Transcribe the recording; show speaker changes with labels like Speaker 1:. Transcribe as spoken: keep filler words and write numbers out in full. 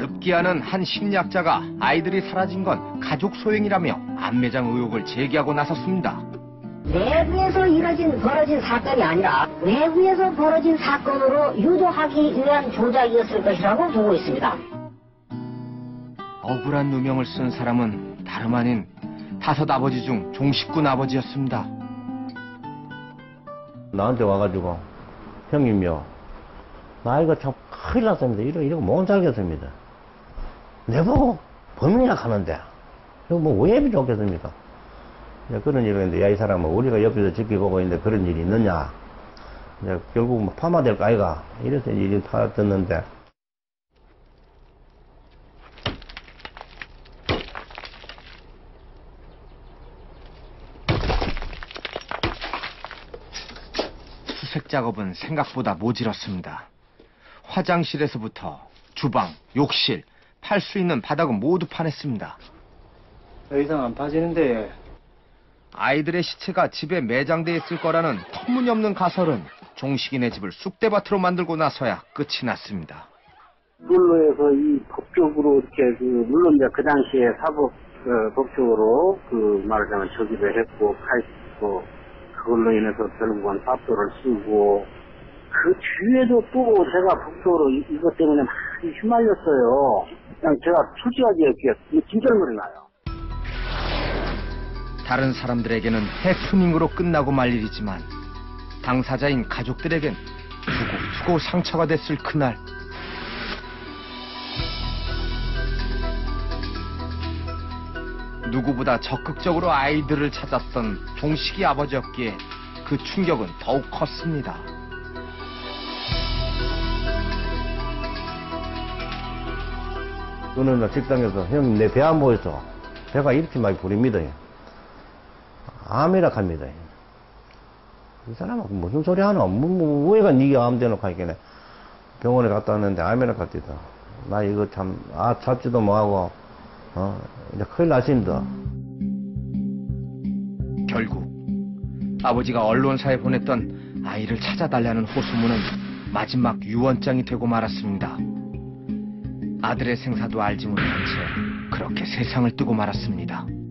Speaker 1: 급기야는 한 심리학자가 아이들이 사라진 건 가족 소행이라며 안매장 의혹을 제기하고 나섰습니다.
Speaker 2: 내부에서 이뤄진, 벌어진 사건이 아니라 외부에서 벌어진 사건으로 유도하기 위한 조작이었을 것이라고 보고 있습니다.
Speaker 1: 억울한 누명을 쓴 사람은 다름 아닌 다섯 아버지 중 종식군 아버지였습니다.
Speaker 3: 나한테 와가지고 형님요, 나 이거 참 큰일 났습니다. 이러, 이러고 못 살겠습니다. 내보고 범인이라 하는데 이거 뭐 왜 이리 좋겠습니까? 그런 일을 했는데, 야, 이 사람은 우리가 옆에서 지켜보고 있는데 그런 일이 있느냐? 결국 뭐 파마될 거 아이가? 이래서 일이 파졌는데.
Speaker 1: 수색 작업은 생각보다 모질었습니다. 화장실에서부터 주방, 욕실, 팔 수 있는 바닥은 모두 파냈습니다.
Speaker 4: 더 이상 안 파지는데.
Speaker 1: 아이들의 시체가 집에 매장돼 있을 거라는 터무니없는 가설은 종식이네 집을 쑥대밭으로 만들고 나서야 끝이 났습니다.
Speaker 5: 그걸로 해서 이 법적으로 이렇게 그 물론 이제 그 당시에 사법 어, 법적으로 그 말하자면 저기를 했고 파했고 그걸로 인해서 결국은 pháp 도를 쓰고 그 뒤에도 또 제가 법적으로 이, 이것 때문에 많이 휘말렸어요. 그냥 제가 솔직하게 이렇게 진절머리 나요.
Speaker 1: 다른 사람들에게는 해프닝으로 끝나고 말 일이지만 당사자인 가족들에겐 두고두고 상처가 됐을 그날. 누구보다 적극적으로 아이들을 찾았던 종식이 아버지였기에 그 충격은 더욱 컸습니다.
Speaker 3: 어느 날 식당에서 형님 내 배 안 보였어. 배가 이렇게 많이 부립니다. 암이라 합니다. 이 사람은 무슨 소리 하나? 뭐, 뭐, 왜가 니가 암 대놓고 하겠네. 병원에 갔다 왔는데 암이라 갔디다. 나 이거 참, 아, 잡지도 뭐하고, 어, 이제 큰일 나신다.
Speaker 1: 결국 아버지가 언론사에 보냈던 아이를 찾아달라는 호소문은 마지막 유언장이 되고 말았습니다. 아들의 생사도 알지 못한 채 그렇게 세상을 뜨고 말았습니다.